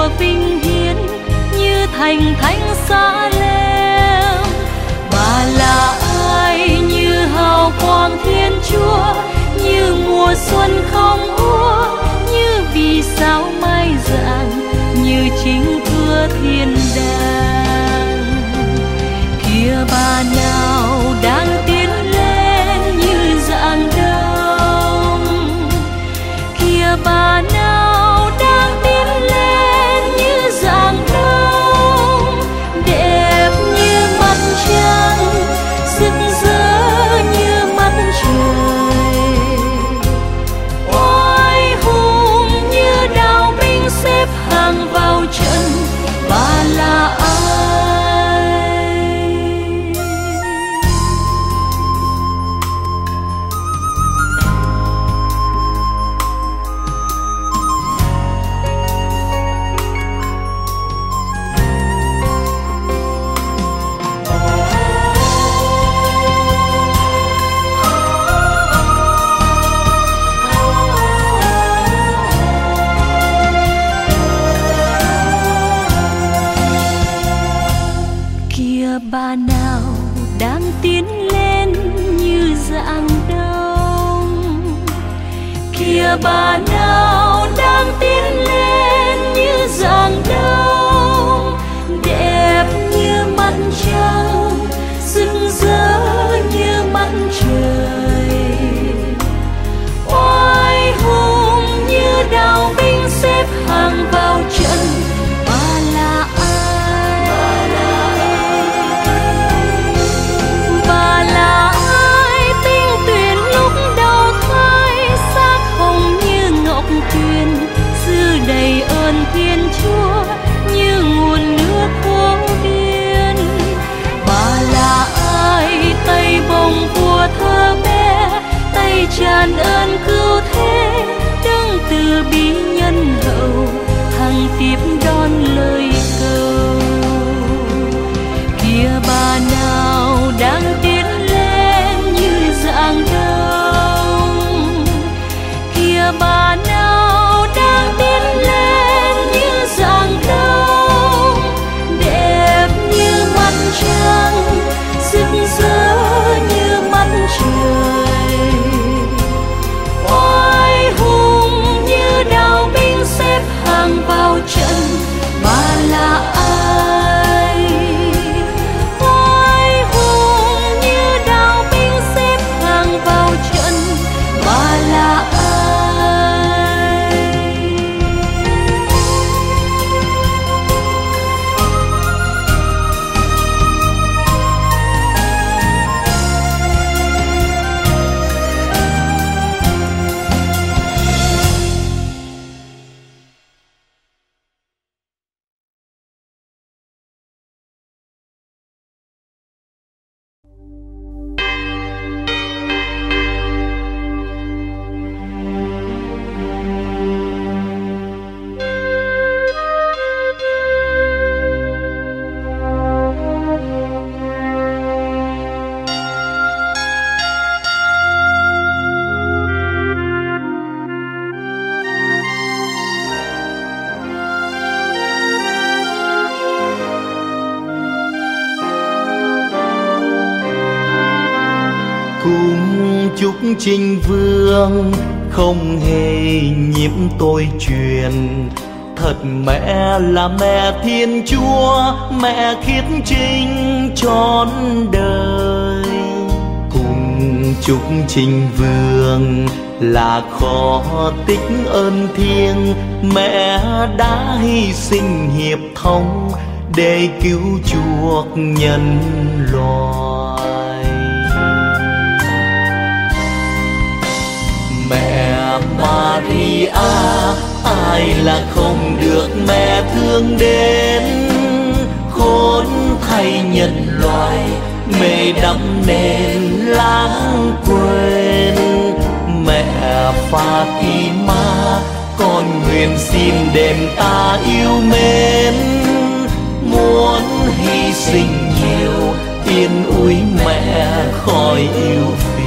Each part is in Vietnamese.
của vinh hiến như thành thánh Sa-lem. Bà là ai như hào quang Thiên Chúa, như mùa xuân không úa, như vì sao mai rạng, như chính cửa thiên đàng. Kìa bà nào đang tiến lên như rạng đông, kìa bà nào đang tiến lên như rạng đông, đẹp như mặt trăng, rực rỡ như mặt trời, oai hùng như đạo binh xếp hàng vào trận. Bà là ai? Bà nào đang tiến lên như rạng đông, kìa bà nào đang tiến lên như rạng đông, đẹp như mặt trăng, rực rỡ như mặt trời, oai hùng như đạo binh xếp hàng vào trận. Bà là đầy ơn Thiên Chúa như nguồn nước vô biên. Bà là ai tay bồng vua thơ bé, tay tràn ơn cứu thế, đứng từ bi nhân hậu, hằng tiếp đón lời cầu. Kìa bà nào đang tiến lên như rạng đông, kìa bà nào đang tiến lên như rạng đông, đẹp như mặt trăng, rực rỡ như mặt trời, oai hùng như đạo binh xếp hàng vào trận. Bà là ai? Oai hùng như đạo binh xếp hàng vào trận. Bà là ai? Chúc Trinh Vương không hề nhiễm tôi truyền, thật mẹ là mẹ Thiên Chúa, mẹ khiết trinh trọn đời. Cùng chúc Trinh Vương là khó tích ơn thiêng, mẹ đã hy sinh hiệp thông để cứu chuộc nhân loại. Mẹ Maria, ai là không được mẹ thương đến, khốn thay nhân loại mê đắm nên lãng quên. Mẹ Fatima, con nguyện xin đền ta yêu mến, muốn hy sinh nhiều yên ủi mẹ khỏi yêu phiền.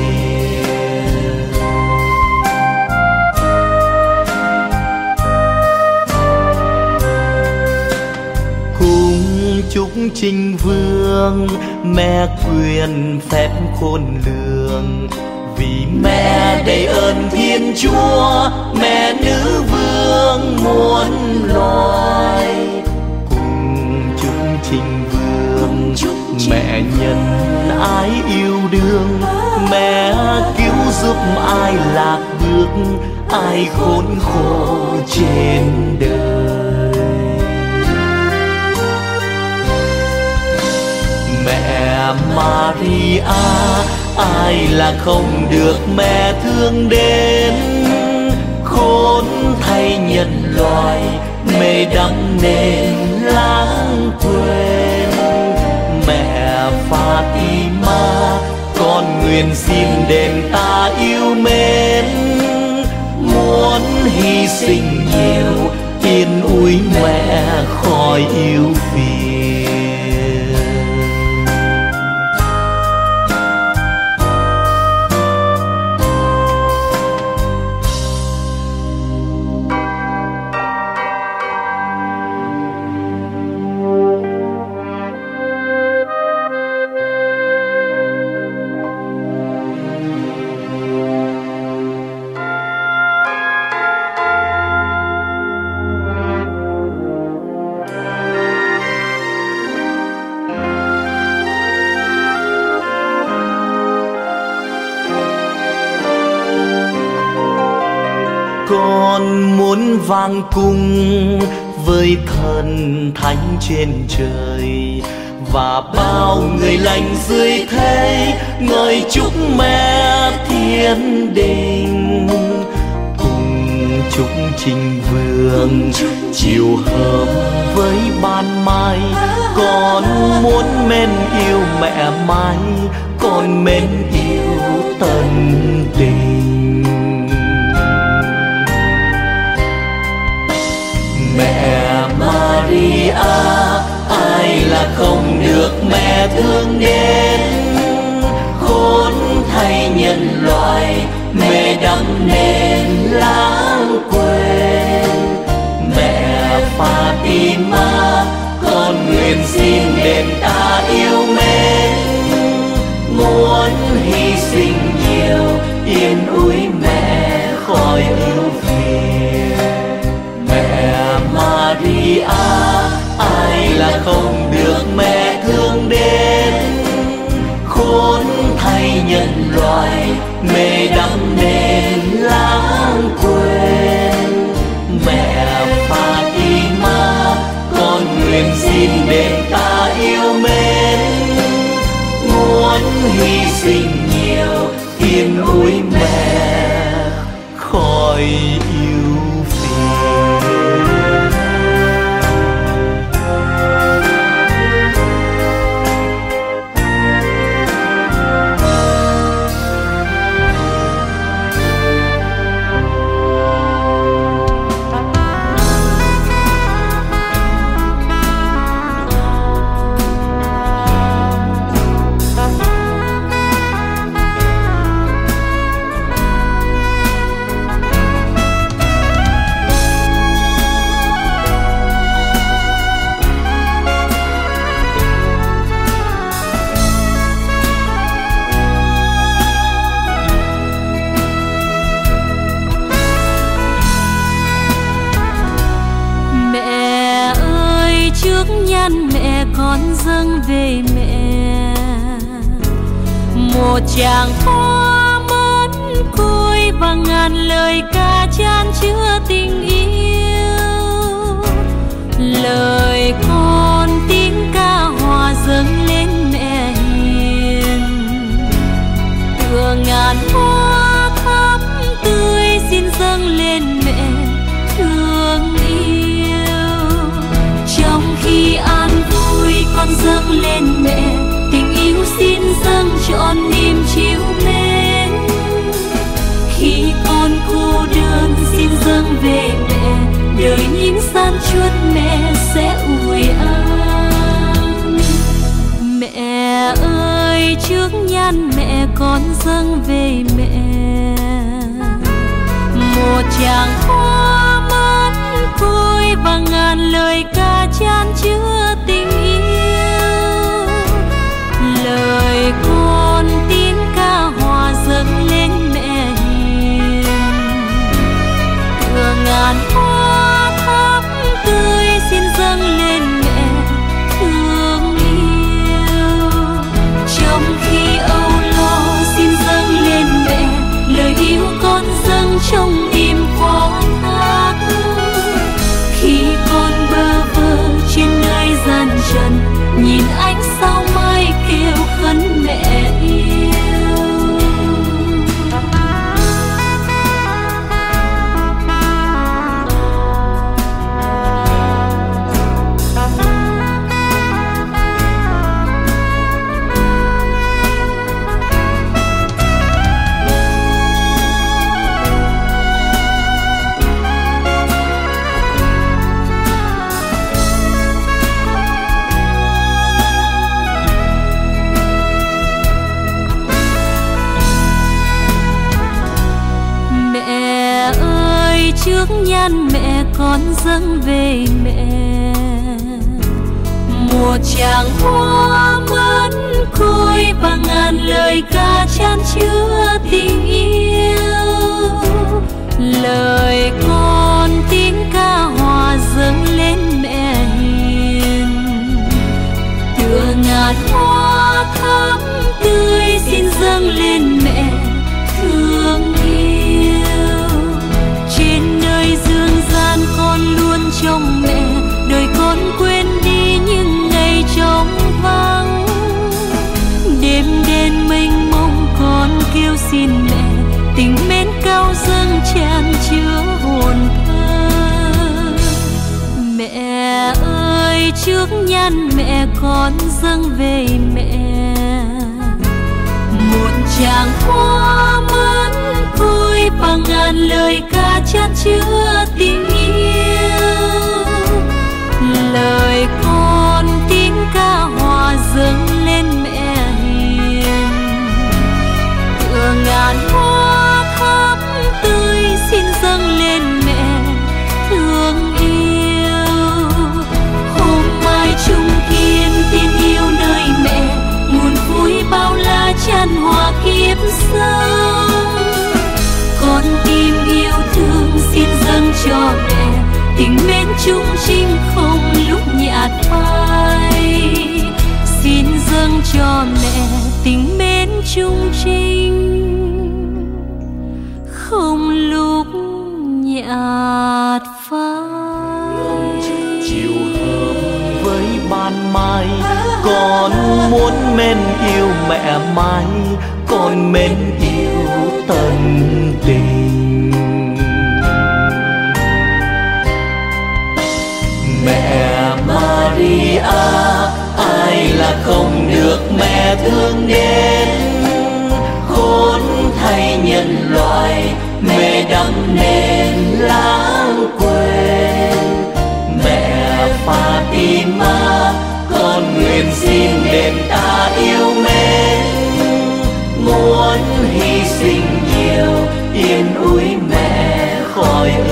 chúc Trinh Vương, mẹ quyền phép khôn lường. Vì mẹ đầy ơn Thiên Chúa, mẹ nữ vương muôn loài. Cùng chúc Trinh Vương, mẹ nhân ái yêu đương, mẹ cứu giúp ai lạc bước, ai khốn khổ trên đời. Mẹ Maria, ai là không được mẹ thương đến, khốn thay nhân loại mê đắm nên lãng quên. Mẹ Fatima, con nguyện xin đền ta yêu mến, muốn hy sinh nhiều yên ủi mẹ khỏi yêu phiền. Con muốn vang cung với thần thánh trên trời, và bao người lành dưới thế ngợi chúc mẹ thiên đình. Cùng chúc Trinh Vương chiều hôm với ban mai, con muốn mến yêu mẹ mãi, con mến yêu tận tình. Mẹ Maria, ai là không được mẹ thương đến, khốn thay nhân loại mê đắm nên lãng quên. Mẹ Fatima, con nguyện xin đền ta yêu mến, muốn hy sinh nhiều yên ủi mẹ khỏi ưu phiền. Mẹ Maria, ai là không được mẹ thương đến, khốn thay nhân loại mê đắm nên lãng quên. Mẹ Fatima, con nguyện xin đền ta yêu mến, muốn hy sinh nhiều yên ủi mẹ khỏi yêu phiền. Mẹ con dâng về mẹ một tràng hoa mến côi và ngàn lời ca chan chứa tình yêu. Lời con tiếng ca hòa dâng lên mẹ hiền, tựa ngàn hoa thắm tươi xin dâng lên mẹ thương yêu. Trong khi an vui con dâng lên mẹ tình yêu xin dâng trọn niềm chiếu mến. Khi con cô đơn xin dâng về mẹ, đời những san chuốt mẹ sẽ ủi an. Mẹ ơi trước nhan mẹ con dâng về mẹ một tràng hoa mến côi và ngàn lời ca chan chứa tình yêu. trước nhan mẹ con dâng về mẹ. Một tràng hoa mẫn côi bằng ngàn lời ca chan chứa tình yêu. Lời con tiếng ca hòa dâng lên mẹ hiền. Tựa ngàn hoa thắm tươi xin dâng lên mẹ thương yêu. Trên nơi dương gian con luôn trông mẹ, đời con quên đi những ngày trống vắng. Đêm đêm mênh mông con kêu xin mẹ, tình mến cao dâng tràn chứa hồn thơ. Mẹ ơi trước nhan mẹ con dâng về mẹ. Một tràng hoa mẫn côi bằng ngàn lời ca chan chứa tình yêu. Lời con tiếng ca hòa dâng lên mẹ hiền. Tựa ngàn hoa thắm tươi xin dâng lên mẹ thương yêu. Hôm mai chung kiên tin yêu nơi mẹ, nguồn vui bao la chan hòa kiếp sống. Con tim yêu thương xin dâng cho mẹ, tình mến chung trinh không lúc nhạt phai. Xin dâng cho mẹ tình mến chung trinh không lúc nhạt phai. Chiều hôm với ban mai, con muốn mến yêu mẹ mãi, con mến yêu tận tình. Mẹ Maria, ai là không được mẹ thương đến. Khốn thay nhân loại, mẹ đắm nên lãng quên. Mẹ Fatima, con nguyện xin đền ta yêu mến. Muốn hy sinh nhiều, yên ủi mẹ khỏi